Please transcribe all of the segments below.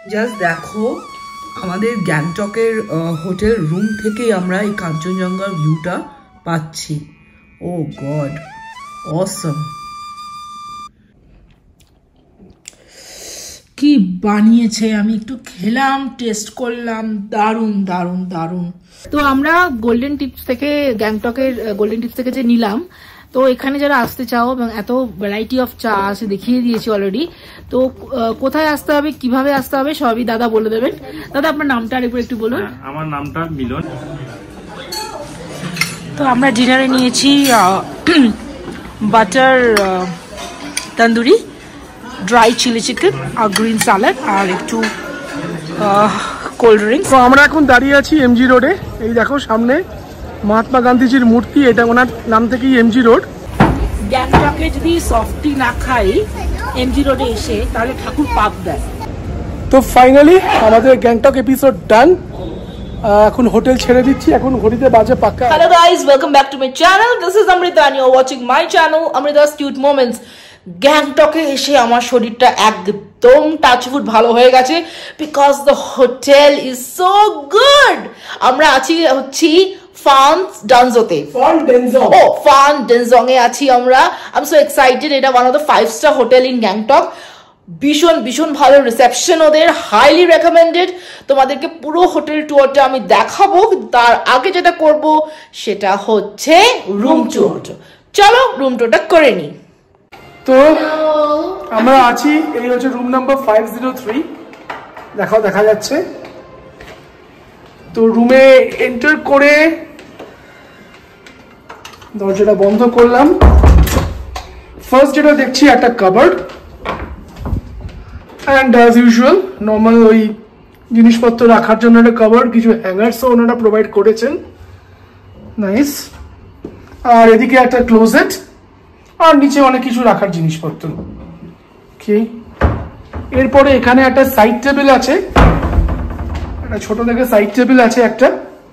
Just দেখো আমাদের গ্যাংটকের হোটেল রুম থেকেই আমরা এই কাঞ্চনজঙ্ঘার ভিউটা পাচ্ছি। Oh god, awesome. কি বানিয়েছে, আমি একটু খেলাম, টেস্ট করলাম, দারুণ দারুণ দারুণ। তো আমরা গোল্ডেন টিপস থেকে, গ্যাংটকের গোল্ডেন টিপস থেকে যে নিলাম, তো এখানে যারা আসতে চাও এবং এত ভ্যারাইটি অফ চা আছে দেখিয়ে দিয়েছি অলরেডি। তো কোথায় আসতে হবে, কিভাবে আসতে হবে সবই দাদা বলে দেবেন। দাদা আপনার নামটা আরেকবার একটু বলুন। আমার নামটা মিলন। তো আমরা ডিনারে নিয়েছি butter tandoori, dry chilli chicken আর গ্রিন স্যালাড আর একটু কোল্ড ড্রিঙ্কস। তো আমরা এখন দাঁড়িয়ে আছি এমজি রোডে। এই দেখো সামনে মহাত্মা গান্ধীজির মূর্তি, এটা ওনার নাম থেকেই এমজি রোড। গ্যাংটকে যদি সফটি না খাই এমজি রোডে এসে, তাহলে ঠাকুর পাপ দেয়। তো ফাইনালি আমাদের গ্যাংটক এপিসোড ডান। এখন হোটেল ছেড়ে দিচ্ছি, এখন ঘড়িতে বাজে পাক্কা। Hello guys, welcome back to my channel. This is Amrita and you're watching my channel, Amrita's Cute Moments. গ্যাংটকে এসে আমার শরীরটা একদম টাচফুট ভালো হয়ে গেছে, because the hotel is so good. আমরা আছি হচ্ছি ফান ডেনজোতে, ফান ডেনজং এ আছি আমরা। I am so excited. এটা one of the 5-star hotel in Gangtok. ভীষণ ভীষণ ভালো রিসেপশন ওদের, হাইলি রেকমেন্ডেড। তোমাদেরকে পুরো হোটেল টুয়ারটা আমি দেখাবো, তার আগে যেটা করব সেটা হচ্ছে রুম টুর। চলো রুম টুরটা করে নিই। তো আমরা আছি, এই হচ্ছে রুম নাম্বার 503। দেখা যাচ্ছে। তো রুমে এন্টার করে দরজাটা বন্ধ করলাম। ফার্স্ট যেটা দেখছি একটা cupboard, and as usual normal ওই জিনিসপত্র রাখার জন্য একটা কাবার্ড, কিছু হ্যাঙ্গারসও ওনারা প্রোভাইড করেছেন, নাইস। আর এদিকে একটা ক্লোজেট, আর নিচে অনেক কিছু রাখার জিনিসপত্র। ওকে, এরপরে এখানে একটা সাইড টেবিল আছে, একটা ছোট দেখে সাইড টেবিল আছে একটা।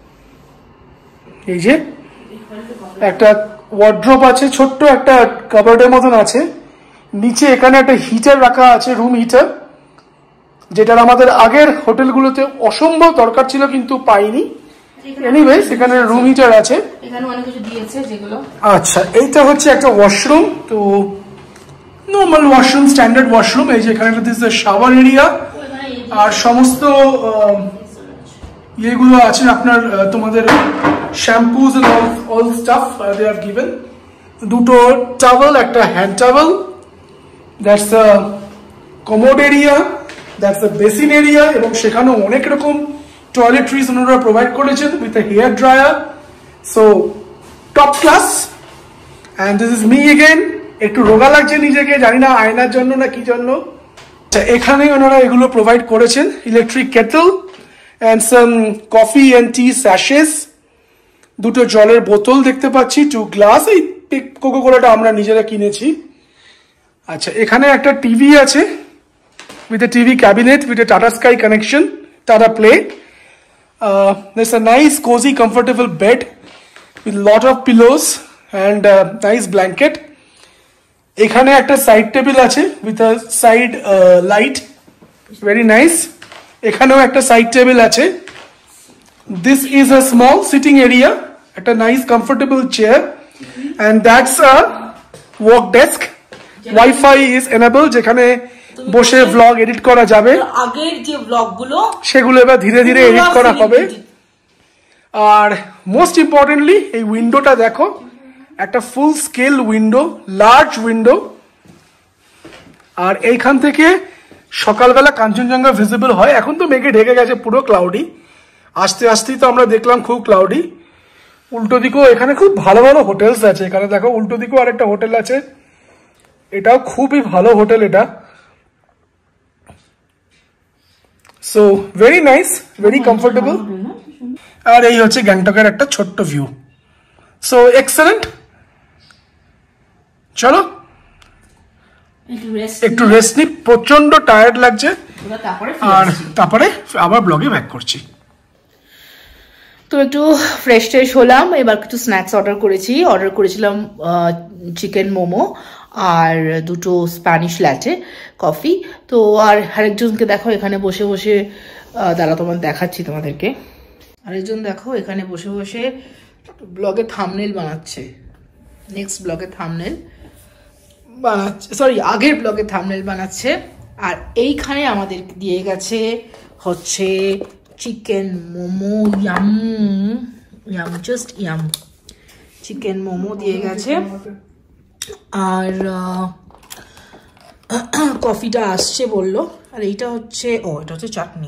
এই যে একটা ওয়ার্ড্রপ আছে, ছোট্ট একটা কাবার্ডের মতন আছে। নিচে এখানে একটা হিটার রাখা আছে, রুম হিটার, যেটার আমাদের আগের হোটেলগুলোতে অসম্ভব দরকার ছিল কিন্তু পাইনি। এনিওয়েজ এখানে রুম হিটার আছে, এখানে অনেক কিছু দিয়েছে যেগুলো। আচ্ছা, এইটা হচ্ছে একটা ওয়াশরুম। তো নর্মাল ওয়াশরুম, স্ট্যান্ডার্ড ওয়াশরুম। এই যে এখানে একটা দিস শাওয়ার এরিয়া, আর সমস্ত ইয়েগুলো আছে আপনার, তোমাদের shampoos and all stuff they have given. দুটো টাওয়েল, একটা hand towel, that's a commode area, that's a basin area, এবং সেখানেও অনেক রকম টয়লেট্রিজ ওনারা প্রোভাইড করেছেন with a hair dryer. So top class. And this is me again. একটু রোগা লাগছে নিজেকে, জানি না আয়নার জন্য না কি জন্য। এখানে ওনারা এগুলো প্রোভাইড করেছেন, electric kettle and some coffee and tea স্যাশেস, দুটো জলের বোতল দেখতে পাচ্ছি, 2 গ্লাস। এই কোকো কোলাটা আমরা নিজেরা কিনেছি। আচ্ছা, এখানে একটা টিভি আছে with a TV cabinet with a Tata Sky connection, Tata Play. There's a nice cozy comfortable bed with lot of pillows and nice blanket. এখানে একটা সাইড টেবিল আছে with a side light, very nice. এখানেও একটা side table আছে। This is a small sitting area, একটা nice comfortable chair, and that's a work desk. Wi-Fi is enabled, যেখানে বসে blog edit করা যাবে। আগের যে ব্লগগুলো সেগুলো এবার ধীরে ধীরে এডিট করা হবে। আর মোস্ট ইম্পর্টেন্টলি এই উইন্ডোটা দেখো, একটা full scale window, large window. আর এইখান থেকে সকালবেলা কাঞ্চনজঙ্ঘা ভিজিবল হয়। এখন তো মেঘে ঢেকে গেছে, পুরো ক্লাউডি। আস্তে আস্তেই তো আমরা দেখলাম খুব ক্লাউডি। উল্টো দিকেও এখানে খুব ভালো ভালো হোটেলস আছে। এখানে দেখো উল্টো দিকেও আরেকটা হোটেল আছে, এটাও খুবই ভালো হোটেল এটা। So very nice, very comfortable. আর এই হচ্ছে গ্যাংটকের একটা ছোট্ট ভিউ। So excellent. চলো একটু রেস্ট নি, প্রচন্ড টায়ার্ড লাগছে। আর তারপরে আবার ব্লগে ব্যাক করছি। তো একটু ফ্রেশ ট্রেশ হলাম, এবার কিছু স্ন্যাক্স অর্ডার করেছিলাম চিকেন মোমো আর দুটো স্প্যানিশ ল্যাটে কফি। তো আর আরেকজনকে দেখো এখানে বসে বসে, দাঁড়া তোমার দেখাচ্ছি তোমাদেরকে। আরেকজন দেখো এখানে বসে বসে ব্লগে থাম্বনেল বানাচ্ছে, নেক্সট ব্লগে থাম্বনেল বানাচ্ছে, সরি আগের ব্লগে থাম্বনেল বানাচ্ছে। আর এইখানে আমাদের দিয়ে গেছে হচ্ছে chicken momo, yum yum, just yum, chicken momo দিয়ে গেছে। আর কফিটা আসছে বললো। আর এইটা হচ্ছে, ও এটা হচ্ছে চাটনি।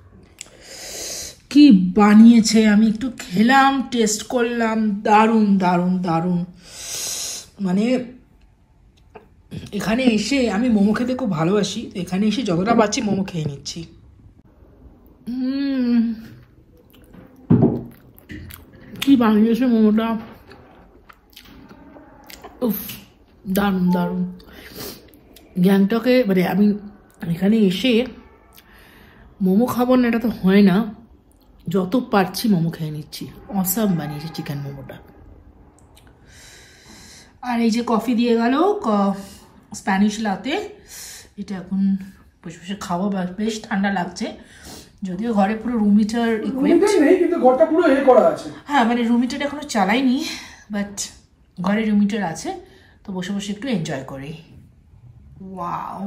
কি বানিয়েছে, আমি একটু খেলাম, টেস্ট করলাম, দারুণ দারুণ দারুণ। মানে এখানে এসে আমি মোমো খেতে খুব ভালোবাসি, এখানে এসে যতটা পাচ্ছি মোমো খেয়ে নিচ্ছি। কি বানিয়েছে মোমোটা, উফ দারুণ দারুণ। গ্যাংটকে মানে আমি এখানে এসে মোমো খাবো না এটা তো হয় না, যত পারছি মোমো খেয়ে নিচ্ছি। অসাম বানিয়েছে চিকেন মোমোটা। আর এই যে কফি দিয়ে গেল, স্প্যানিশ লাতে, এটা এখন বসে বসে খাবো, বেশ ঠান্ডা লাগছে, যদিও ঘরে পুরো রুম হিটার ইকুইপড, কিন্তু ঘরটা পুরো এ করা আছে। হ্যাঁ মানে রুম হিটার এখনো চালাইনি, বাট ঘরে রুম হিটার আছে, তো বসে বসে একটু এনজয় করি। Wow,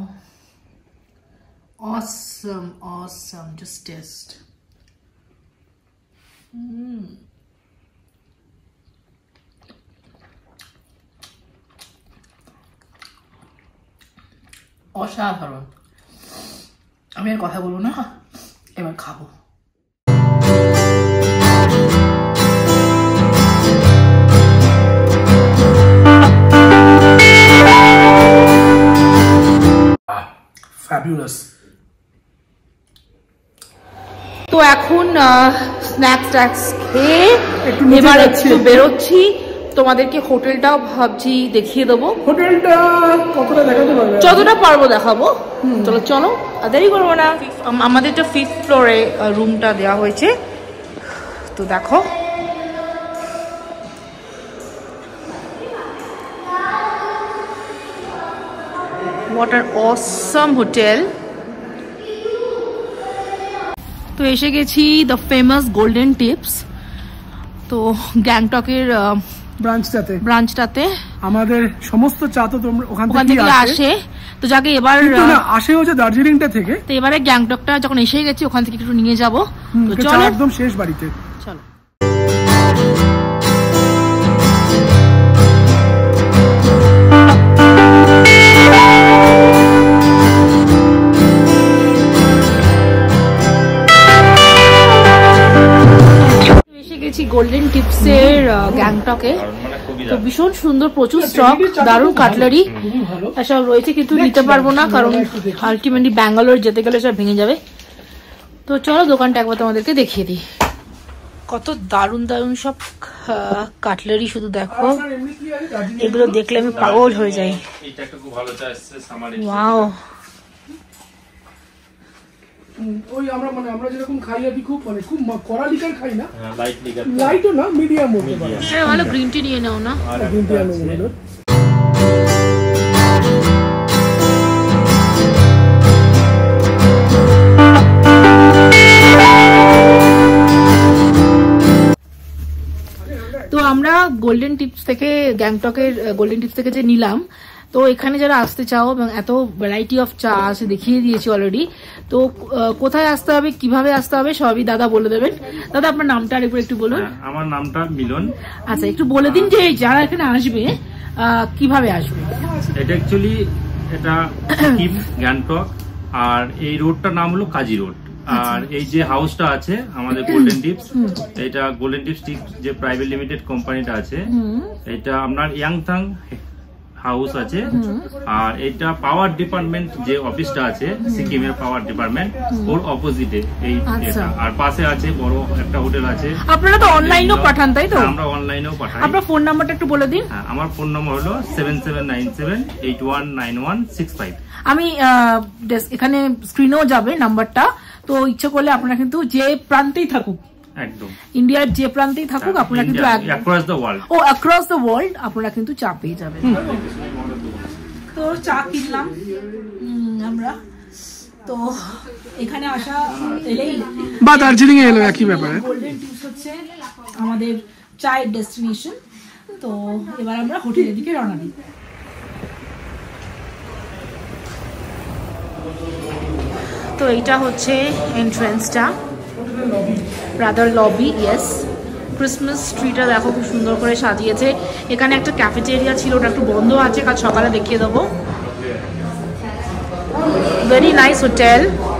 awesome awesome, just taste. অসাধারণ। আমি আর কথা বলবো না, এবার খাবো। Fabulous. তো এখন স্ন্যাক্স খেয়ে এবার একটু বেরোচ্ছি, তোমাদেরকে হোটেলটাও ভাবছি দেখিয়ে দেবো। হোটেলটা কতটা দেখাতে পারবে? যতটা পারবো দেখাবো। চলো চলো, আর দেরি করবো না। আমাদেরটা 5th ফ্লোরে রুমটা দেওয়া হয়েছে, তো দেখো। What an awesome hotel. তো এসে গেছি দ্য ফেমাস গোল্ডেন টিপস, তো গ্যাংটকের ব্রাঞ্চটাতে। আমাদের সমস্ত চা তো তোমরা ওখান থেকে আসে, তো যাকে এবার আসে হচ্ছে দার্জিলিংটা থেকে, তো এবারে গ্যাংটকটা যখন এসে গেছি ওখান থেকে একটু নিয়ে যাবো। তো চলো, একদম শেষ বাড়িতে চলো। গোল্ডেন টিপসের গ্যাংটকে, তো ভীষণ সুন্দর, প্রচুর স্টক, দারুণ কাটলারি সব রয়েছে, কিন্তু নিতে পারবো না কারণ আলটিমেটলি ব্যাঙ্গালোর যেতে গেলে সব ভেঙে যাবে। তো চলো দোকানটা একবার তোমাদেরকে দেখিয়ে দিই। কত দারুণ দারুণ সব কাটলারি, শুধু দেখো, এগুলো দেখলে আমি পাগল হয়ে যাই। ওয়াও, ওই আমরা যেরকম খাই আর কি, খুব কড়া লিকার খাই না, লাইটও না, মিডিয়াম বলতে পারো। হ্যাঁ ভালো, গ্রিন টি নিয়ে নাও না। গ্রিন টি আনো। তো আমরা গোল্ডেন টিপস থেকে, গ্যাংটকের গোল্ডেন টিপস থেকে যে নিলাম, তো এখানে যারা আসতে চাও এবং এত ভ্যারাইটি অফ চা আছে দেখিয়ে দিয়েছি অলরেডি, তো কোথায় আসতে হবে, কিভাবে আসতে হবে সবই দাদা বলে দেবেন। দাদা আপনার নামটা আরেকবার একটু বলুন। আমার নামটা মিলন। আচ্ছা, একটু বলে দিন যে যারা এখানে আসবে কিভাবে আসবে। এটা অ্যাকচুয়ালি এটা গ্যাংটক, আর এই রোডটার নাম হলো কাজী রোড। আর এই যে হাউসটা আছে আমাদের গোল্ডেন টিপস, এটা গোল্ডেন টিপস যে প্রাইভেট লিমিটেড কোম্পানিটা আছে, এটা আপনার ইয়াংথাং হাউস আছে। আর এটা পাওয়ার ডিপার্টমেন্ট যে অফিসটা আছে সিকিমের পাওয়ার ডিপার্টমেন্ট, ওর অপোজিটে এই এটা। আর পাশে আছে বড় একটা হোটেল আছে। আপনারা তো অনলাইনেও পাঠান তাই তো? আমরা অনলাইনেও পাঠাই। আপনার ফোন নাম্বারটা একটু বলে দিন। আমার ফোন নম্বর হলো 7797819165। আমি এখানে স্ক্রিনেও যাবে নাম্বারটা, তো ইচ্ছে করলে আপনারা কিন্তু যে প্রান্তেই থাকুক, একদম ইন্ডিয়ার যে প্রান্তেই থাকুক, আপনারা কিন্তু across the world, across the world আপনারা কিন্তু চা পেয়ে যাবেন। তো চা কিনলাম আমরা, তো এখানে আসা এলেই বা দার্জিলিং এ এলো একই ব্যাপারে। গোল্ডেন টিপস হচ্ছে আমাদের চায়ের ডেস্টিনেশন। তো এবার আমরা হোটেলের দিকে রওনা দিই। তো এইটা হচ্ছে এন্ট্রান্সটা, রাদার লবি। ইয়েস, ক্রিসমাস ট্রিটা দেখো খুব সুন্দর করে সাজিয়েছে। এখানে একটা ক্যাফেটেরিয়া ছিল, ওটা একটু বন্ধ আছে, কাল সকালে দেখিয়ে দেবো। Very nice hotel.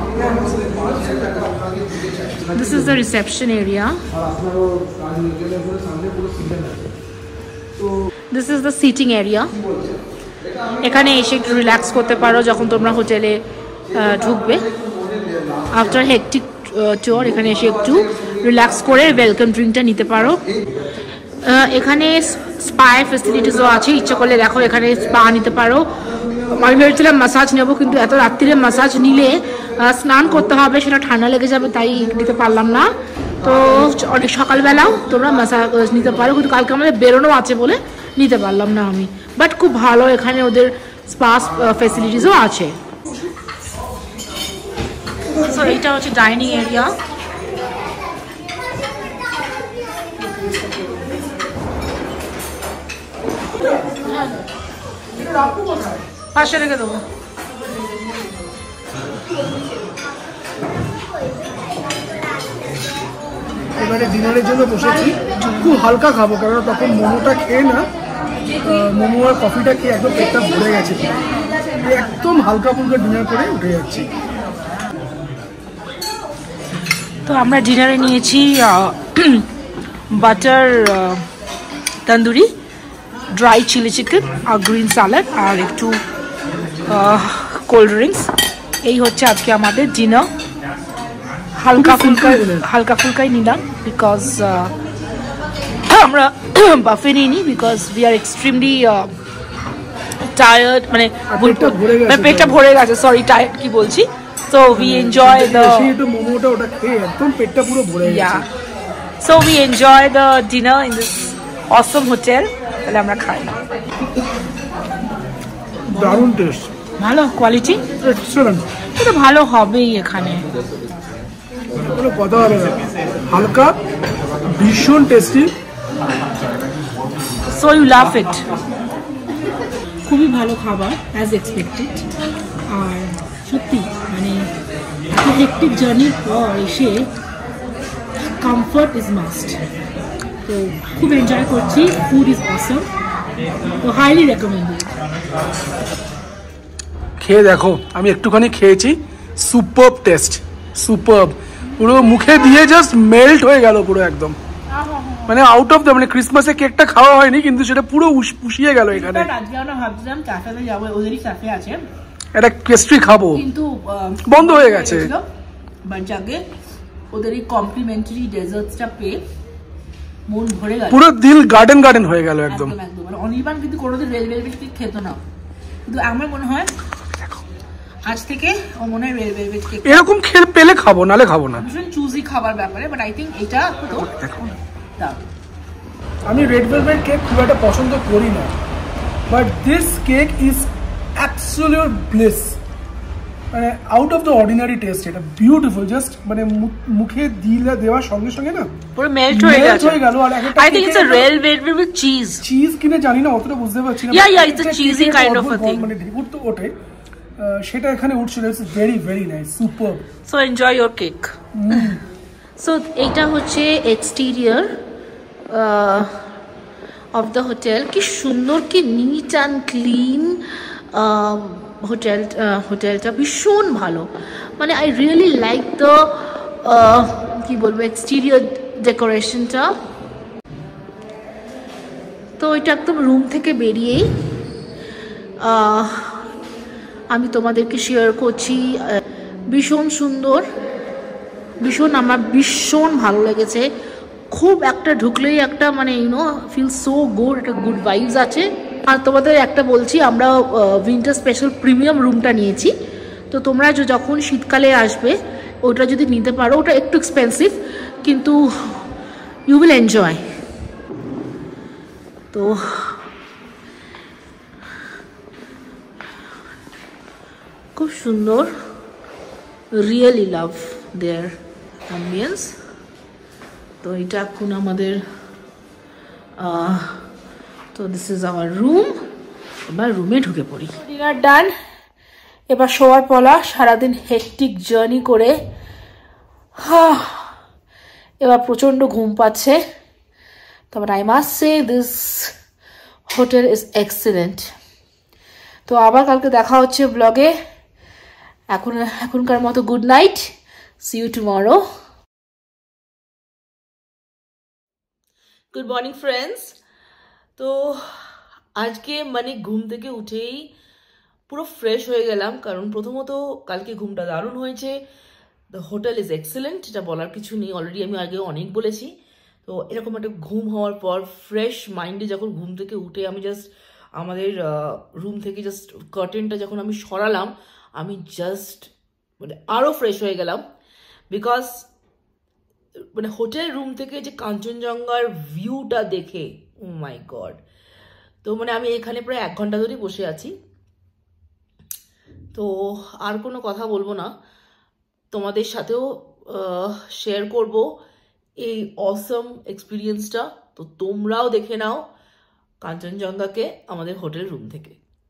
This is the reception area, this is the sitting area. এখানে এসে একটু রিল্যাক্স করতে পারো যখন তোমরা হোটেলে ঢুকবে। আফটার হেকটিক ট্যুর এখানে এসে একটু রিল্যাক্স করে ওয়েলকাম ড্রিঙ্কটা নিতে পারো। এখানে স্পা ফেসিলিটিসও আছে, ইচ্ছে করলে দেখো এখানে স্পা নিতে পারো। আমি ভেবেছিলাম মাসাজ নেবো, কিন্তু এত রাত্রিরে মাসাজ নিলে স্নান করতে হবে, সেটা ঠান্ডা লেগে যাবে, তাই নিতে পারলাম না। তো অনেক সকালবেলাও তোমরা মাসাজ নিতে পারো, কিন্তু কালকে আমাদের বেরোনো আছে বলে নিতে পারলাম না আমি। বাট খুব ভালো, এখানে ওদের স্পা ফেসিলিটিসও আছে। সো এইটা হচ্ছে ডাইনিং এরিয়া। পাশে রেখে দেবো। এবারে ডিনারের জন্য বসেছি, খুব হালকা খাবো, কারণ তখন মোমোটা খেয়ে না, মোমো আর কফিটা খেয়ে একদম পেটটা ভরে গেছে, একদম হালকা ফুলকা ডিনার করে উঠে যাচ্ছি। তো আমরা ডিনারে নিয়েছি butter tandoori, dry chilli chicken আর গ্রিন স্যালাড আর একটু কোল্ড ড্রিঙ্কস। এই হচ্ছে আজকে আমাদের ডিনার। হালকা ফুলকাই নিলাম, বিকজ আমরা বাফে নিইনি, because we are extremely tired, মানে পেটটা ভরে গেছে, সরি টায়ার্ড কি বলছি। So we enjoy the মোমোটা ওটা খেয়ে একদম পেটটা পুরো ভরে গেছে। Yeah, so we enjoy the dinner in this awesome hotel. তাহলে আমরা খাই। দারুণ টেস্ট, ভালো কোয়ালিটি, এক্সেলেন্ট। এটা ভালো হবেই এখানে, কোনো কথা হবে না, হালকা ভীষণ tasty. so you love it. খুবই ভালো খাবার অ্যাজ এক্সপেক্টেড। আর সত্যি মানে হেক্টিক জার্নির পর এসে কমফর্ট ইজ মাস্ট। তো খুব এনজয় করছি, ফুড ইজ অসম, তো হাইলি রেকমেন্ডেড। খেয়ে দেখো, আমি একটুখানি খেয়েছি, সুপারব টেস্ট, সুপারব, পুরো মুখে দিয়ে জাস্ট মেল্ট হয়ে গেল পুরো একদম, মানে আউট অফ দ্য, মানে ক্রিসমাসে কেকটা খাওয়া হয়নি কিন্তু সেটা পুরো পুষিয়ে গেল এখানে। আজকে আমরা ভাবছিলাম ক্যাফেতে যাবো, ওদেরই ক্যাফে আছে, একটা পেস্ট্রি খাবো, কিন্তু বন্ধ হয়ে গেছে। বাট যাকে ওদের এই কমপ্লিমেন্টারি ডেজার্টসটা পেয়ে মন ভরে গেল, পুরো দিল গার্ডেন গার্ডেন হয়ে গেল একদম। মানে অনির্বাণ কিন্তু কোনোদিন রেল ভেলভেট কেক খেত না, কিন্তু আমার মনে হয় আজ থেকে ও মনে হয় রেল ভেলভেট কেক এরকম খেলে পেলে খাবো, নালে খাবো না। ভীষণ চুজি খাবার ব্যাপারে, বাট আই থিঙ্ক এটা তো আমি রেড ভেলভেট কেক খুব একটা পছন্দ করি না, but this cake is absolute bliss, মানে out of the ordinary taste. এটা বিউটিফুল, জাস্ট মানে মুখে দিলে দেওয়ার সঙ্গে সঙ্গে না পুরো মেল্ট হয়ে গেল। আর একটা I think it's a red velvet with cheese, cheese কিনে জানি না, অতটা বুঝতে পারছি না। Yeah it's a cheesy kind of a thing, মানে ঢেকুর তো ওঠে, সেটা এখানে উঠছিল। It's very very nice, super. So enjoy your cake. So এইটা হচ্ছে এক্সটেরিয়র অফ দ্য হোটেল। কি সুন্দর, কি নিট অ্যান্ড ক্লিন হোটেলটা, ভীষণ ভালো। মানে আই রিয়েলি লাইক দ্য কি বলবো এক্সটেরিয়র ডেকোরেশনটা। তো এটা একদম রুম থেকে বেরিয়েই আমি তোমাদেরকে শেয়ার করছি। ভীষণ সুন্দর, ভীষণ, আমার ভীষণ ভালো লেগেছে। খুব একটা ঢুকলেই একটা মানে ইউনো ফিল সো গুড, একটা গুড ভাইবস আছে। আর তোমাদের একটা বলছি, আমরা উইন্টার স্পেশাল প্রিমিয়াম রুমটা নিয়েছি। তো তোমরা যখন শীতকালে আসবে ওটা যদি নিতে পারো, ওটা একটু এক্সপেন্সিভ, কিন্তু ইউ উইল এনজয়। তো খুব সুন্দর। Really love their ambience. তো এটা এখন আমাদের তো দিস ইজ আওয়ার রুম। এবার রুমে ঢুকে পড়ি। ডিনার ডান, এবার শোয়ার পালা। সারাদিন হেকটিক জার্নি করে এবার প্রচণ্ড ঘুম পাচ্ছে। তবে I must say this hotel is excellent. তো আবার কালকে দেখা হচ্ছে ব্লগে। এখনকার মতো good night, see you tomorrow. Good morning friends. তো আজকে মানে ঘুম থেকে উঠেই পুরো ফ্রেশ হয়ে গেলাম, কারণ প্রথমত কালকে ঘুমটা দারুণ হয়েছে। দ্য হোটেল ইজ এক্সেলেন্ট, এটা বলার কিছু নেই, অলরেডি আমি আগে অনেক বলেছি। তো এরকম একটা ঘুম হওয়ার পর ফ্রেশ মাইন্ডে যখন ঘুম থেকে উঠে আমি জাস্ট আমাদের রুম থেকে জাস্ট কার্টেনটা যখন আমি সরালাম, আমি জাস্ট মানে আরও ফ্রেশ হয়ে গেলাম। বিকজ মানে হোটেল রুম থেকে যে কাঞ্চনজঙ্ঘার ভিউটা দেখে, ও মাই গড। তো মানে আমি এখানে প্রায় 1 ঘন্টা ধরেই বসে আছি। তো আর কোনো কথা বলবো না, তোমাদের সাথেও শেয়ার করব এই অসম এক্সপিরিয়েন্সটা। তো তোমরাও দেখে নাও কাঞ্চনজঙ্ঘাকে আমাদের হোটেল রুম থেকে।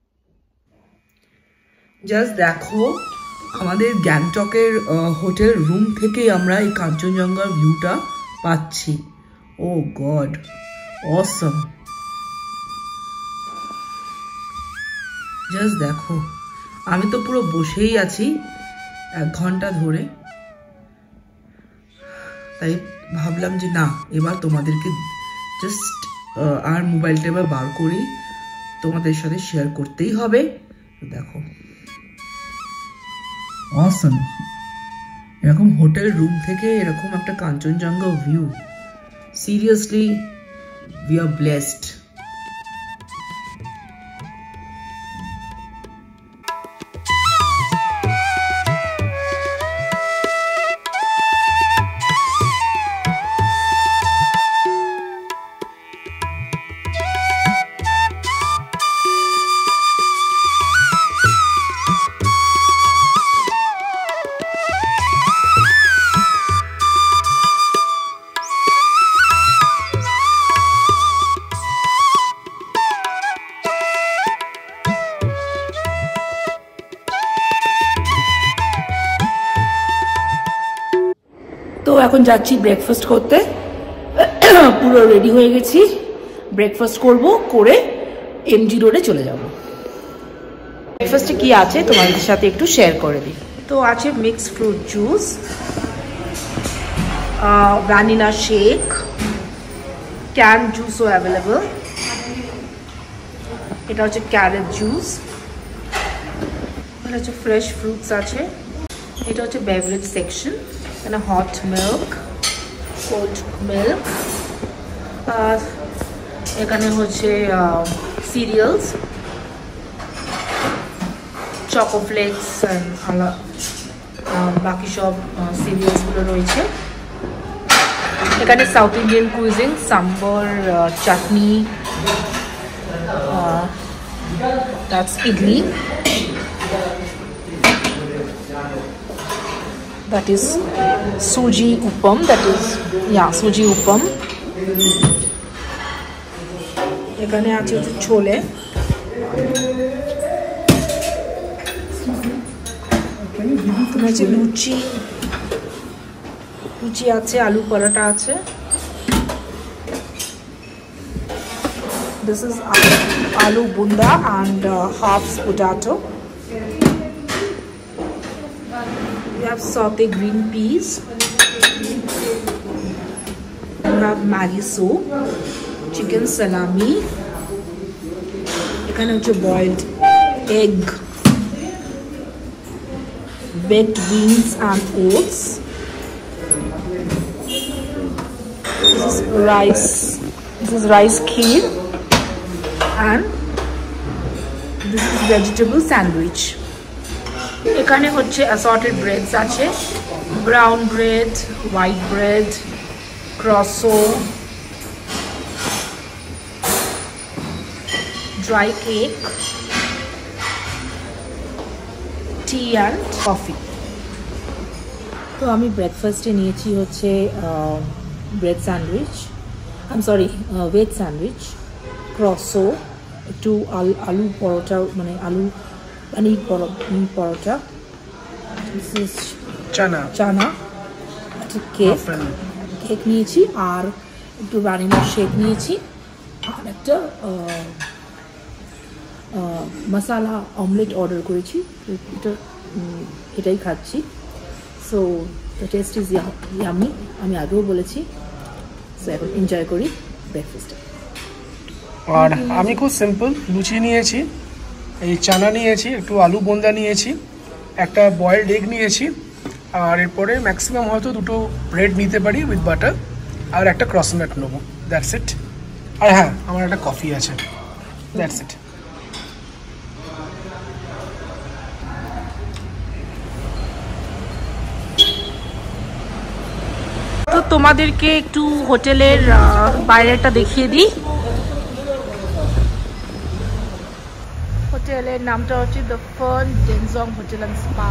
জাস্ট দেখো, আমাদের গ্যাংটকের হোটেল রুম থেকেই আমরা এই কাঞ্চনজঙ্ঘার ভিউটা পাচ্ছি। ও গড, অসম। জাস্ট দেখো, আমি তো পুরো বসেই আছি 1 ঘন্টা ধরে। তাই ভাবলাম যে না, এবার তোমাদেরকে জাস্ট আর মোবাইলটা এবার বার করি, তোমাদের সাথে শেয়ার করতেই হবে। দেখো, অসম। এরকম হোটেল রুম থেকে এরকম একটা Kanchenjunga view, seriously we are blessed. তো এখন যাচ্ছি ব্রেকফাস্ট করতে। পুরো রেডি হয়ে গেছি, ব্রেকফাস্ট করব, করে এমজি রোডে চলে যাব। ব্রেকফাস্টে কি আছে তোমাদের সাথে একটু শেয়ার করে দিই। তো আছে mixed fruit juice, vanilla shake, can জুসও অ্যাভেলেবল। এটা হচ্ছে ক্যারেট জুস, এটা হচ্ছে ফ্রেশ ফ্রুটস আছে। এটা হচ্ছে বেভারেজ সেকশন, এখানে হট মিল্ক, কোল্ড মিল্ক, এখানে হচ্ছে সিরিয়ালস, চকোফ্লেক্স বাকি সব সিরিয়ালসগুলো রয়েছে। এখানে South Indian cuisine, sambar, chutney, that's idli, that is suji uppam, suji uppam. এখানে আছে ছোলে, এখানে আছে লুচি আছে, আলু পরোটা আছে। This is aloo bunda and half potato. We have sauté green peas. We have Maggi soup, chicken salami. এখানে হচ্ছে boiled egg, baked beans and oats. This is rice kheer, and this is vegetable sandwich. এখানে হচ্ছে assorted breads আছে, brown bread, white bread, croissant, dry cake, tea and coffee. তো আমি ব্রেকফাস্টে নিয়েছি হচ্ছে bread sandwich, veg sandwich, croissant, একটু আলু পরোটা, মানে আলু পানির পরোটা, চানা, কেক নিয়েছি, আর একটু ভ্যানিলা শেক নিয়েছি, আর একটা মশালা অমলেট অর্ডার করেছি। এটাই খাচ্ছি। So the taste is yummy, আমি আগেও বলেছি। সো এখন এনজয় করি ব্রেকফাস্টে। আর আমি খুব সিম্পল লুচি নিয়েছি, এই চানা নিয়েছি, একটু আলু বোন্দা নিয়েছি, একটা বয়েলড এগ নিয়েছি, আর এরপরে ম্যাক্সিমাম হয়তো 2টো ব্রেড নিতে পারি উইথ বাটার, আর একটা ক্রসনাট নেবো। That's it. আর হ্যাঁ, আমার একটা কফি আছে। That's it. তো তোমাদেরকে একটু হোটেলের বাইরেটা দেখিয়ে দিই। হোটেলের নামটা হচ্ছে the fern Denzong hotel and spa.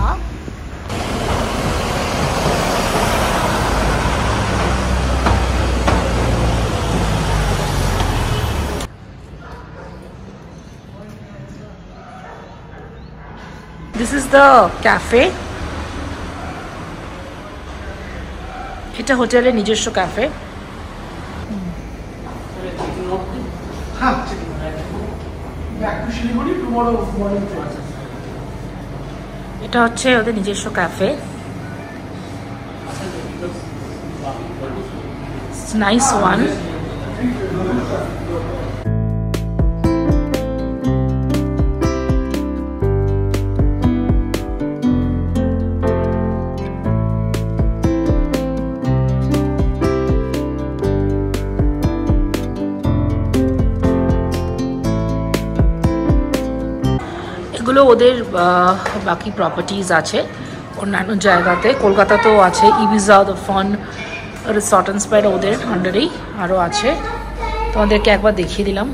This is the cafe. এটা হোটেলের নিজস্ব ক্যাফে। এটা হচ্ছে ওদের নিজস্ব ক্যাফে। Nice one. এগুলো ওদের বাকি প্রপার্টিজ আছে অন্যান্য জায়গাতে, কলকাতাতেও আছে। Ibiza, the fun resort and spa ওদের আন্ডারেই আরও আছে। তোমাদেরকে একবার দেখিয়ে দিলাম।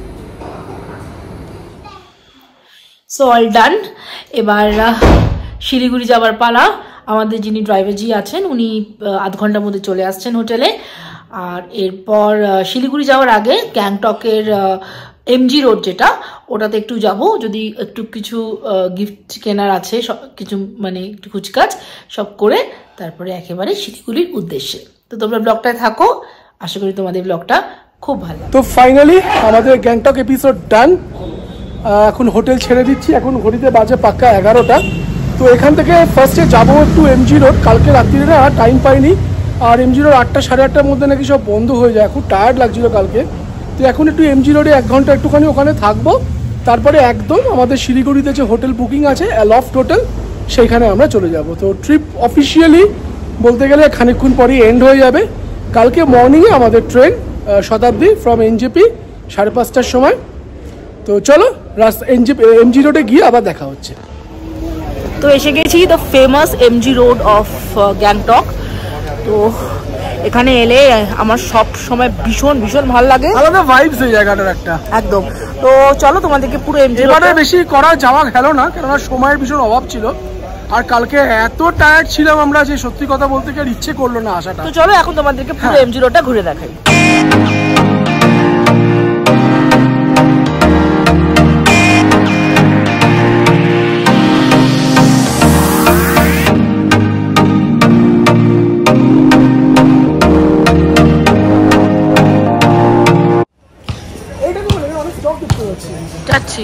So all done. এবার শিলিগুড়ি যাবার পালা। আমাদের যিনি ড্রাইভারজি আছেন উনি আধ ঘন্টার মধ্যে চলে আসছেন হোটেলে। আর এরপর শিলিগুড়ি যাওয়ার আগে গ্যাংটকের এমজি রোড যেটা, ওটাতে একটু যাব, যদি একটু কিছু গিফট কেনার আছে, সব কিছু মানে একটু কুচকাজ সব করে তারপরে একেবারে শিলিগুড়ির উদ্দেশ্যে। তো তোমরা ব্লগটায় থাকো, আশা করি তোমাদের ব্লগটা খুব ভালো। তো ফাইনালি আমাদের গ্যাংটক এপিসোড ডান। এখন হোটেল ছেড়ে দিচ্ছি, এখন ঘড়িতে বাজে পাক্কা 11টা। তো এখান থেকে ফার্স্টে যাবো একটু এমজি রোড। কালকে রাত্রিরে না টাইম পাইনি, আর এমজি রোড 8টা সাড়ে 8টার মধ্যে নাকি সব বন্ধ হয়ে যায়, খুব টায়ার্ড লাগছিল কালকে। তো এখন একটু এমজি রোডে 1 ঘন্টা একটুখানি ওখানে থাকবো, তারপরে একদম আমাদের শিলিগুড়িতে যে হোটেল বুকিং আছে লফট হোটেল, সেইখানে আমরা চলে যাব। তো ট্রিপ অফিসিয়ালি বলতে গেলে খানিকক্ষণ পরেই এন্ড হয়ে যাবে। কালকে মর্নিংয়ে আমাদের ট্রেন শতাব্দী ফ্রম এনজেপি 5:30টার সময়। তো চলো এমজি রোডে গিয়ে আবার দেখা হচ্ছে। তো এসে গেছি the famous MG road of Gangtok. তো এখানে এলে আমার সব সময় ভীষণ ভীষণ ভালো লাগে, আলাদা ভাইবস এই জায়গাটার একটা একদম। তো চলো তোমাদেরকে পুরো এমজি এবারে বেশি করা যাওয়া গেল না, কেননা সময়ের ভীষণ অভাব ছিল, আর কালকে এত টায়ার্ড ছিলাম আমরা যে সত্যি কথা বলতে কি আর ইচ্ছে করলো না আসাটা। তো চলো এখন তোমাদেরকে পুরো এমজি রোডটা ঘুরে দেখাই। যাচ্ছি।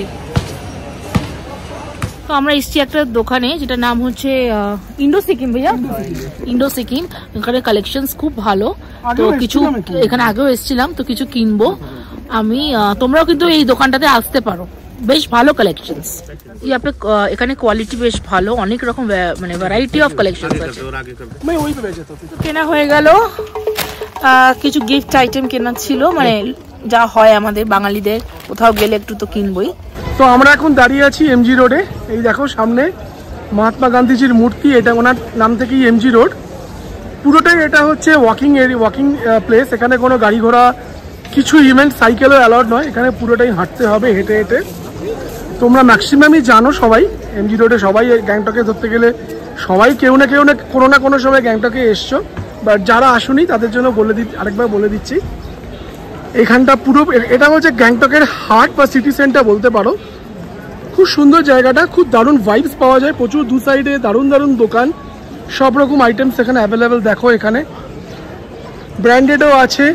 তো আমরা এসছি একটা দোকানে যেটা নাম হচ্ছে ইন্ডো সিকিম। ভাইয়া ইন্ডো সিকিম, এখানে কালেকশনস খুব ভালো। তো কিছু এখানে আগেও এসেছিলাম, তো কিছু কিনবো আমি। তোমরাও কিন্তু এই দোকানটাতে আসতে পারো, বেশ ভালো কালেকশনস। এখানে কোয়ালিটি বেশ ভালো, অনেক রকম মানে ভ্যারাইটি অফ কালেকশনস আছে। কেনা হয়ে গেল, কিছু গিফট আইটেম কেনা ছিল, মানে যা হয় আমাদের বাঙালিদের, কোথাও গেলে একটু তো কিনবই। তো আমরা এখন দাঁড়িয়ে আছি এমজি রোডে। এই দেখো সামনে মহাত্মা গান্ধীজির মূর্তি, এটা ওনার নাম থেকেই এমজি রোড। পুরোটাই এটা হচ্ছে ওয়াকিং প্লেস। এখানে কোনো গাড়ি ঘোড়া কিছু ইভেন্ট সাইকেলও অ্যালাউড নয়, এখানে পুরোটাই হাঁটতে হবে, হেঁটে হেঁটে। তোমরা ম্যাক্সিমামই জানো সবাই, এমজি রোডে সবাই গ্যাংটকে ধরতে গেলে সবাই কেউ না কোনো না কোনো সময় গ্যাংটকে এসছো, বাট যারা আসুনি তাদের জন্য আরেকবার বলে দিচ্ছি, এখানটা পুরো এটা হচ্ছে গ্যাংটকের হার্ট বা সিটি সেন্টার বলতে পারো। খুব সুন্দর জায়গাটা, খুব দারুণ ভাইবস পাওয়া যায়, প্রচুর দু সাইডে দারুণ দারুণ দোকান, সব রকম আইটেমস এখানে অ্যাভেলেবেল। দেখো এখানে ব্র্যান্ডেডও আছে।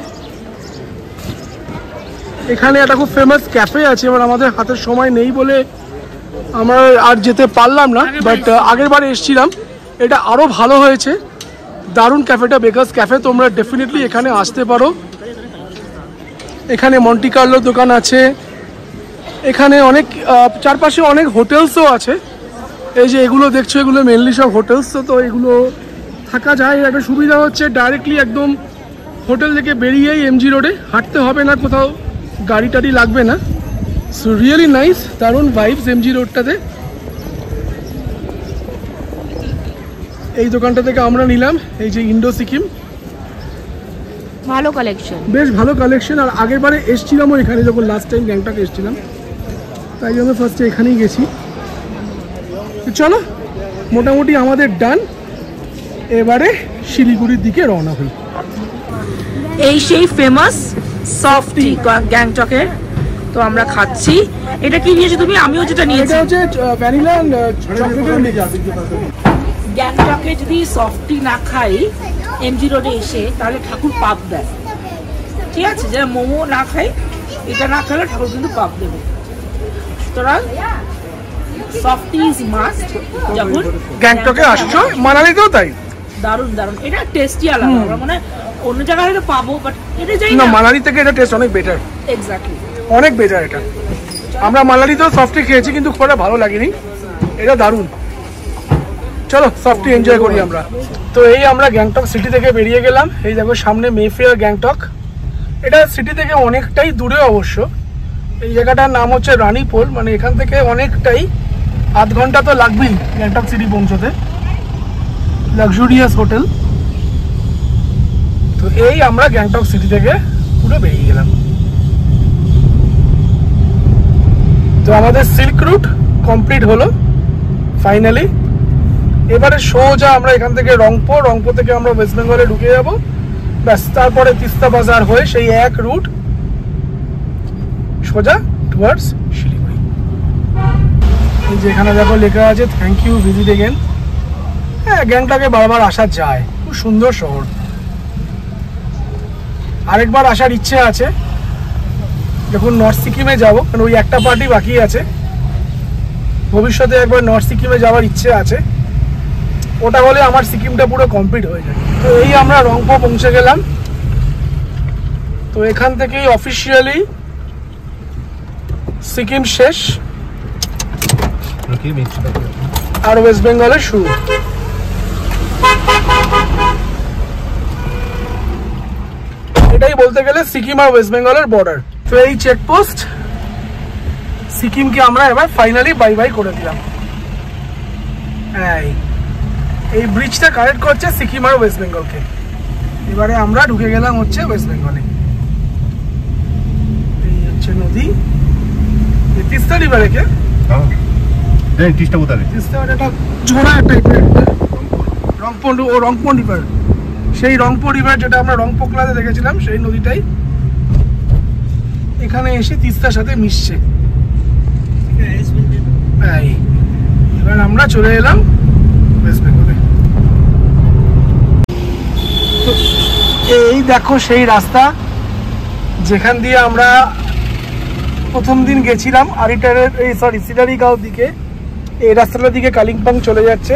এখানে একটা খুব ফেমাস ক্যাফে আছে, এবার আমাদের হাতের সময় নেই বলে আমরা আর যেতে পারলাম না, বাট আগের বারে এসেছিলাম, এটা আরও ভালো হয়েছে, দারুণ ক্যাফেটা, বেকার্স ক্যাফে। তোমরা ডেফিনেটলি এখানে আসতে পারো। এখানে মন্টি কার্লোর দোকান আছে, এখানে অনেক চারপাশে অনেক হোটেলসও আছে। এই যে এগুলো দেখছো, এগুলো মেনলি সব হোটেলস, তো এগুলো থাকা যায়। একটা সুবিধা হচ্ছে ডাইরেক্টলি একদম হোটেল থেকে বেরিয়েই এমজি রোডে, হাঁটতে হবে না, কোথাও গাড়ি টাড়ি লাগবে না। সো রিয়েলি নাইস, দারুণ ভাইবস এমজি রোডটাতে। এই দোকানটা থেকে আমরা নিলাম এই যে ইন্ডো সিকিম, ভালো কালেকশন, বেশ ভালো কালেকশন। আর আগের বারে এসেছিলামও এখানে, যখন লাস্ট টাইম গ্যাংটক এসেছিলাম, তাই জন্য ফার্স্টে এখানেই গেছি। চলো মোটামুটি আমাদের ডান, এবারে শিলিগুড়ির দিকে রওনা হই। এই সেই ফেমাস সফটি গ্যাংটকের, তো আমরা খাচ্ছি। এটা কি নিয়েছো তুমি? আমিও যেটা নিয়েছি, এটা হচ্ছে ভ্যানিলা এন্ড চকলেটের মিক্স। গ্যাংটকে যদি সফটি না খাই এমজি রোডে এসে, তাহলে ঠাকুর পাপ দেয়, ঠিক আছে? যারা মোমো না খায়, এটা না খেলে ঠাকুর কিন্তু পাপ দেবে। সুতরাং সফটি ইজ মাস্ট যখন গ্যাংটকে আসছো, মানালিতেও তাই। দারুণ দারুণ, এটা টেস্টি আলাদা। আমরা মানে অন্য জায়গায় হয়তো পাবো, বাট এটা যাই না, না, মানালি থেকে এটা টেস্ট অনেক বেটার, এক্স্যাক্টলি অনেক বেটার এটা। আমরা মানালিতেও সফটি খেয়েছি, কিন্তু খুব একটা ভালো লাগেনি, এটা দারুণ। চলো সফটি এনজয় করি আমরা। তো এই আমরা গ্যাংটক সিটি থেকে বেরিয়ে গেলাম। এই দেখো সামনে মেফেয়ার গ্যাংটক, এটা সিটি থেকে অনেকটাই দূরে অবশ্য। এই জায়গাটার নাম হচ্ছে রানীপোল, মানে এখান থেকে অনেকটাই, আধ ঘন্টা তো লাগবেই গ্যাংটক সিটি পৌঁছতে। Luxurious hotel. তো এই আমরা গ্যাংটক সিটি থেকে পুরো বেরিয়ে গেলাম। তো আমাদের সিল্ক রুট কমপ্লিট হলো ফাইনালি। এবারে সোজা আমরা এখান থেকে রংপুর থেকে আমরা ওয়েস্ট বেঙ্গলে ঢুকে যাব, ব্যাস। তারপরে তিস্তা বাজার হয়ে সেই এক রুট সোজা টুয়ার্ডস শিলিগুড়ি। এই যে এখানে দেখো লেখা আছে থ্যাংক ইউ ভিজিট এগেন। হ্যাঁ, গ্যাংটকে বারবার আসা যায়, খুব সুন্দর শহর। আরেকবার আসার ইচ্ছে আছে যখন নর্থ সিকিমে যাবো, কারণ ওই একটা পার্টি বাকি আছে। ভবিষ্যতে একবার নর্থ সিকিমে যাওয়ার ইচ্ছে আছে, ওটা হলে আমার সিকিমটা পুরো কমপ্লিট হয়ে যায়। তো এই আমরা রংপো পৌঁছে গেলাম। তো এখান থেকেই অফিসিয়ালি সিকিম শেষ আর ওয়েস্ট বেঙ্গলের শুরু। এটাই বলতে গেলে সিকিম আর ওয়েস্ট বেঙ্গলের বর্ডার। তো এই চেকপোস্ট সিকিমকে আমরা এবার ফাইনালি বাই বাই করে দিলাম। এই ব্রিজটা কানেক্ট করছে সিকিম আর ওয়েস্ট বেঙ্গলকে। এবারে আমরা ঢুকে গেলাম হচ্ছে ওয়েস্ট বেঙ্গলে। এই হচ্ছে নদী, তিস্তা রিভারে কে তিস্তা একটা জোড়া টাইপের রংপো রিভার। সেই রংপো রিভার যেটা আমরা রংপো ক্লাসে দেখেছিলাম, সেই নদীটাই এখানে এসে তিস্তার সাথে মিশছে। এবার আমরা চলে এলাম ওয়েস্ট বেঙ্গলে। এই দেখো সেই রাস্তা যেখান দিয়ে আমরা প্রথম দিন গেছিলাম সিটারিগাঁও দিকে। এই রাস্তাটার দিকে কালিম্পং চলে যাচ্ছে।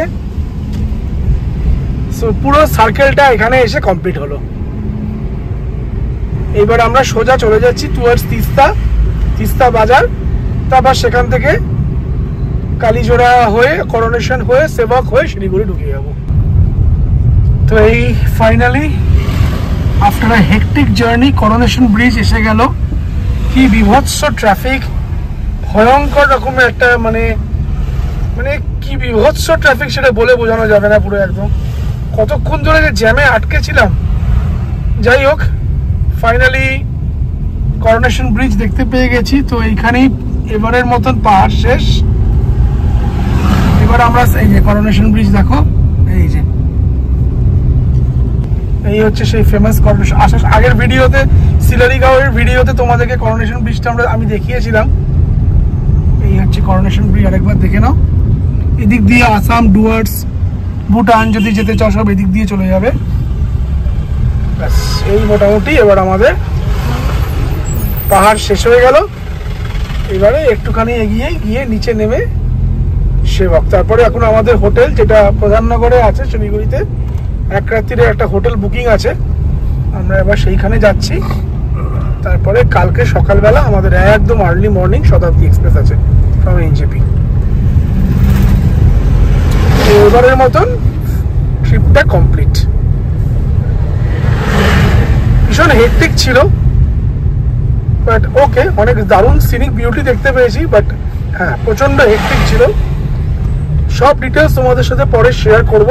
সো পুরো সার্কেলটা এখানে এসে কমপ্লিট হলো। এইবার আমরা সোজা চলে যাচ্ছি টুয়ার্ডস তিস্তা বাজার। তারপর সেখান থেকে কালীজোড়া হয়ে, করোনেশন হয়ে, সেবক হয়ে শিলিগুড়ি ঢুকে যাব। তো এই finally after a hectic journey coronation bridge এসে গেল। কি বিভৎস ট্রাফিক, ভয়ঙ্কর রকমের একটা মানে কি বিভৎস ট্রাফিক, সেটা বলে বোঝানো যাবে না পুরো একদম। কতক্ষণ ধরে যে জ্যামে আটকে ছিলাম। যাই হোক, ফাইনালি করোনেশন ব্রিজ দেখতে পেয়ে গেছি। তো এইখানেই এবারের মতন পাহাড় শেষ। এবার এবার আমরা এই যে করোনেশন ব্রিজ দেখো, এই যে এই হচ্ছে সেই ফেমাস করোনেশন। আগের ভিডিওতে সিলারিগাঁওয়ের ভিডিওতে তোমাদেরকে করোনেশন ব্রিজটা আমি দেখিয়েছিলাম। এই হচ্ছে করোনেশন ব্রিজ, আরেকবার দেখে নাও। এদিক দিয়ে আসাম, ডুয়ার্স, ভুটান যদি যেতে চাও সব এদিক দিয়ে চলে যাবে। ব্যাস এই মোটামুটি এবার আমাদের পাহাড় শেষ হয়ে গেল। এবারে একটুখানি এগিয়ে গিয়ে নিচে নেমে সেবক, তারপরে এখন আমাদের হোটেল যেটা প্রধাননগরে আছে শিলিগুড়িতে, এক রাত্রিরে একটা হোটেল বুকিং আছে, আমরা এবার সেইখানে যাচ্ছি। তারপরে কালকে সকালবেলা আমাদের একদম আর্লি মর্নিং শতাব্দী এক্সপ্রেস আছে ফ্রম এনজেপি। এবারের মতন ট্রিপটা কমপ্লিট। ভীষণ হেক্টিক ছিল, বাট ওকে, অনেক দারুণ সিনিক বিউটি দেখতে পেয়েছি, বাট হ্যাঁ প্রচন্ড হেক্টিক ছিল। সব ডিটেলস তোমাদের সাথে পরে শেয়ার করব।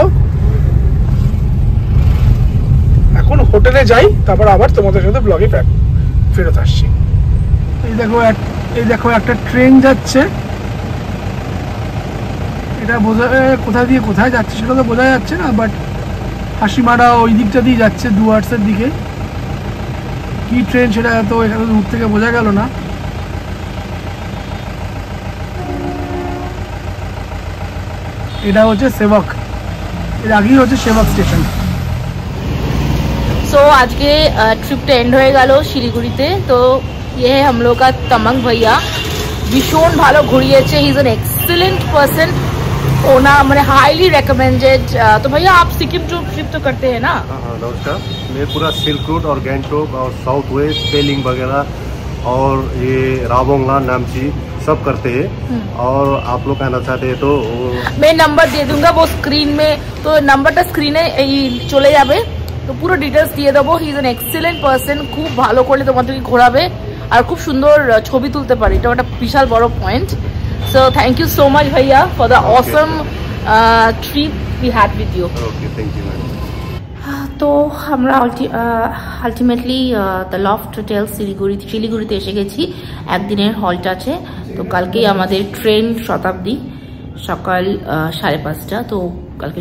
এখন হোটেলে যাই, তারপর আবার তোমাদের সাথে ব্লগে ফেরত আসছি। এই দেখো একটা ট্রেন যাচ্ছে, এটা বোঝা কোথা দিয়ে কোথায় যাচ্ছে সেটা তো বোঝা যাচ্ছে না, বাট হাসিমারা ওই দিকটা দিয়ে যাচ্ছে, ডুয়ার্সের দিকে। কি ট্রেন সেটা তো এখানে দূর থেকে বোঝা গেল না। এটা হচ্ছে সেবক, এর আগেই হচ্ছে সেবক স্টেশন। सो आज के ट्रिपটা এন্ড হয়ে গেল শিলিগুড়িতে। তো ये है हम लोग का तमंग भैया, भीषण ভালো ঘুরিয়েছে। He is an excellent person, ओना मैंने हाईली रिकमेंडेड। तो भैया आप सिक्किम ट्रिप तो करते हैं ना? हाँ नमस्कार, मैं पूरा सिल्क रूट और गैंगटोक और साउथ वेस्ट, पेलिंग वगैरह और ये रावोंगला, नामची सब करते हैं। और आप लोग आना चाहते हैं तो मैं नंबर दे दूंगा वो स्क्रीन में, तो नंबरটা স্ক্রিনে চলে যাবে, তো পুরো ডিটেলস দিয়ে দেবো। He is an excellent person, খুব ভালো করলে তোমাদেরকে ঘোরাবে আর খুব সুন্দর ছবি তুলতে পারে, এটা একটা বিশাল বড় point. So thank you so much ভাইয়া for the awesome trip we had with you. Okay, thank you ma'am. তো আমরা আলটিমেটলি দ্য লফট হোটেল শিলিগুড়িতে এসে গেছি। একদিনের হল্ট আছে, তো কালকেই আমাদের ট্রেন শতাব্দী সকাল 5:30। তো কালকে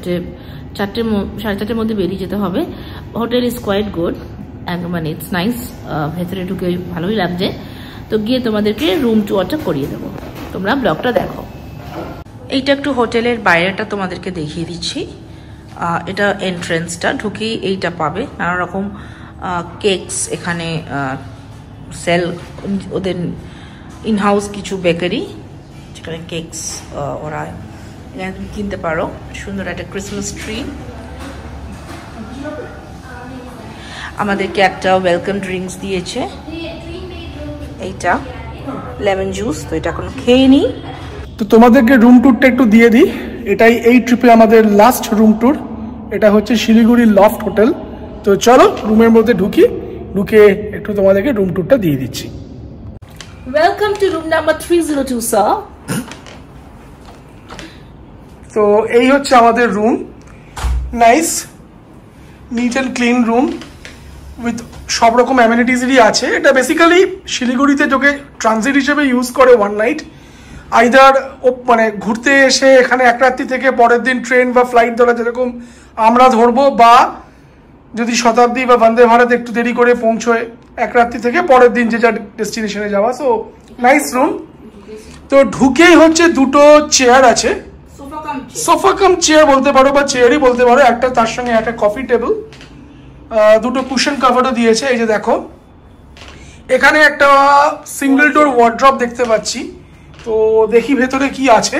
4:30 মধ্যে বেরিয়ে যেতে হবে। হোটেল ইজ কোয়াইট গুড, মানে ইটস নাইস, ভেতরে ঢুকে ভালোই লাগছে। তো গিয়ে তোমাদেরকে রুম টুয়ারটা করিয়ে দেবো, তোমরা ব্লগটা দেখো। এইটা একটু হোটেলের বাইরেটা তোমাদেরকে দেখিয়ে দিচ্ছি। এটা এন্ট্রেন্সটা, ঢুকেই এইটা পাবে নানা রকম কেকস এখানে সেল, ওদের ইনহাউস কিছু বেকারি যেখানে কেকস ওরা এখানে তুমি কিনতে পারো। সুন্দর একটা ক্রিসমাস ট্রি। আমাদেরকে একটা ওয়েলকাম ড্রিঙ্কস দিয়েছে, এইটা লেমন জুস। তো এটা এখন খেয়ে নিই। তো তোমাদেরকে রুম ট্যুরটা একটু দিয়ে দিই। এটাই এই ট্রিপে আমাদের লাস্ট রুম ট্যুর। এটা হচ্ছে শিলিগুড়ি লফট হোটেল। তো চলো রুমের মধ্যে ঢুকে একটু তোমাদেরকে রুম ট্যুরটা দিয়ে দিচ্ছি। Welcome to room number 302 sir. তো এই হচ্ছে আমাদের room, nice neat and clean room with সব রকম অ্যামিনিটিসই আছে। এটা বেসিক্যালি শিলিগুড়িতে তোকে ট্রানজিট হিসেবে ইউজ করে ওয়ান নাইট, আইদার মানে ঘুরতে এসে এখানে এক রাত্রি থেকে পরের দিন ট্রেন বা ফ্লাইট ধরা যেরকম আমরা ধরবো, বা যদি শতাব্দী বা বন্দে ভারত একটু দেরি করে পৌঁছয় এক রাত্রি থেকে পরের দিন যে যা ডেস্টিনেশনে যাওয়া। So nice room. তো ঢুকেই হচ্ছে দুটো চেয়ার আছে, সোফা কাম চেয়ার বলতে পারো বা চেয়ারই বলতে পারো, একটা তার সঙ্গে একটা কফি টেবিল, দুটো কুশন কভারও দিয়েছে। এই যে দেখো এখানে একটা সিঙ্গেল ডোর ওয়ার্ড্রপ দেখতে পাচ্ছি। তো দেখি ভেতরে কি আছে।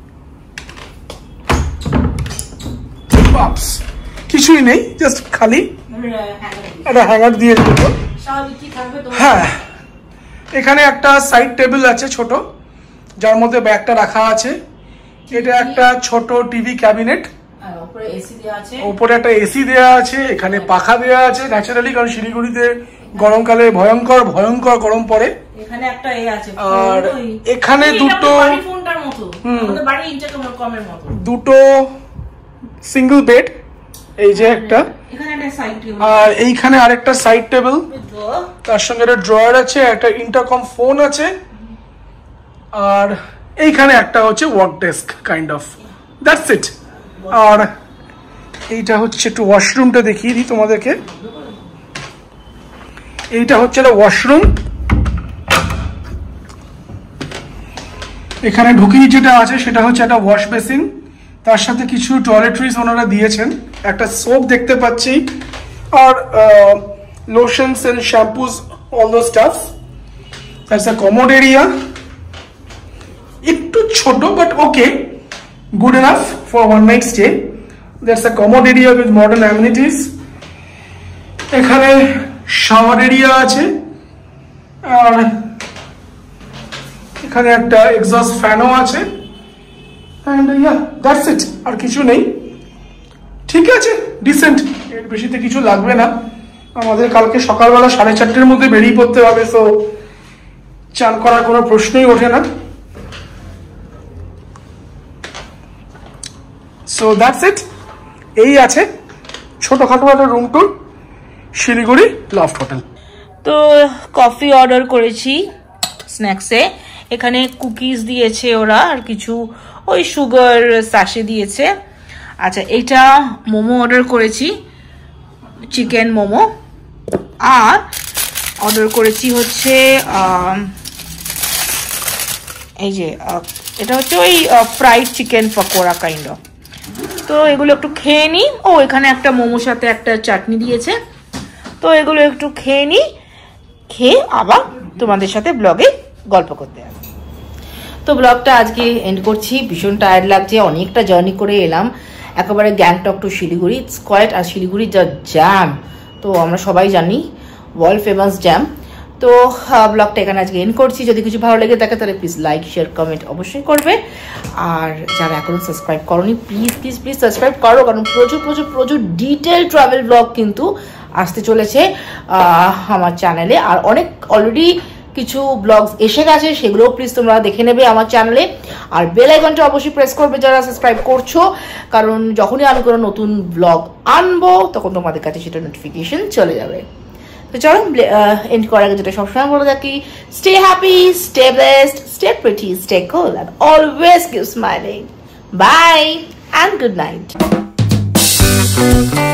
কিছুই নেই, জাস্ট খালি একটা হ্যাঙ্গার দিয়ে দিল। হ্যাঁ, এখানে একটা সাইড টেবিল আছে ছোট, যার মধ্যে ব্যাগটা রাখা আছে। এটা একটা ছোট টিভি ক্যাবিনেট, উপরে একটা এসি দেওয়া আছে, এখানে পাখা দেওয়া আছে ন্যাচারালি, কারণ শিলিগুড়িতে গরমকালে ভয়ঙ্কর গরম পড়ে। এখানে একটা আর এখানে দুটো সিঙ্গেল বেড, এই যে একটা, আর এইখানে আরেকটা সাইড টেবিল, তার সঙ্গে একটা ড্রয়ার আছে, একটা ইন্টারকম ফোন আছে, আর এইখানে একটা হচ্ছে work desk kind of that's it. আর এইটা হচ্ছে একটু ওয়াশরুমটা দেখিয়ে দিই তোমাদেরকে। এইটা হচ্ছে একটা ওয়াশরুম। এখানে ঢুকিয়ে যেটা আছে সেটা হচ্ছে একটা ওয়াশ বেসিন, তার সাথে কিছু টয়লেট্রিজ ওনারা দিয়েছেন, একটা সোপ দেখতে পাচ্ছি, আর lotions and shampoos, all those stuffs. That's a commode area, একটু ছোট but okay, good enough for one night stay. That's a commode area with modern amenities. এখানে শাওয়ার এরিয়া আছে, আর এখানে একটা এক্সস্ট ফ্যানও আছে, and yeah, that's it. আর কিছু নেই। ঠিক আছে, ডিসেন্ট, এর বেশিতে কিছু লাগবে না। আমাদের কালকে সকালবেলা 4:30-র মধ্যে বেরিয়ে পড়তে হবে, সো চান করার কোনো প্রশ্নই ওঠে না। So that's it. এই আছে ছোটখাটো একটা room tour Siliguri loft hotel. তো কফি অর্ডার করেছি স্ন্যাক্সে, এখানে কুকিজ দিয়েছে ওরা, আর কিছু ওই সুগার স্যাশে দিয়েছে। আচ্ছা, এটা মোমো অর্ডার করেছি, চিকেন মোমো, আর অর্ডার করেছি হচ্ছে এই যে এটা হচ্ছে ওই fried chicken pakora kind of. তো এগুলো একটু খেয়ে নিই। ও, এখানে একটা মোমোর সাথে একটা চাটনি দিয়েছে, তো এগুলো একটু খেয়ে নিই, খেয়ে আবার তোমাদের সাথে ব্লগে গল্প করতে হবে। তো ব্লগটা আজকে এন্ড করছি, ভীষণ টায়ার্ড লাগছে, অনেকটা জার্নি করে এলাম একেবারে Gangtok to Siliguri. It's quite, আর শিলিগুড়ির যা জ্যাম তো আমরা সবাই জানি, ওয়ার্ল্ড ফেমাস জ্যাম। তো ব্লগটা এখানে আজকে এন্ড করছি। যদি কিছু ভালো লেগে থাকে তাহলে প্লিজ লাইক, শেয়ার, কমেন্ট অবশ্যই করবে, আর যারা এখনো সাবস্ক্রাইব করোনি প্লিজ প্লিজ প্লিজ সাবস্ক্রাইব করো, কারণ প্রচুর প্রচুর প্রচুর ডিটেল ট্রাভেল ব্লগ কিন্তু আসতে চলেছে আমার চ্যানেলে, আর অনেক অলরেডি কিছু ব্লগস এসে গেছে, সেগুলোও প্লিজ তোমরা দেখে নেবে আমার চ্যানেলে। আর বেল আইকনটা অবশ্যই প্রেস করবে যারা সাবস্ক্রাইব করছো, কারণ যখনই আমি কোনো নতুন ব্লগ আনবো তখন তোমাদের কাছে সেটা নোটিফিকেশন চলে যাবে। তো চলো এন্ড করার আগে যেটা সবসময় বলে থাকি, stay happy, stay blessed, stay pretty, stay cool, and always keep smiling. Bye and good night.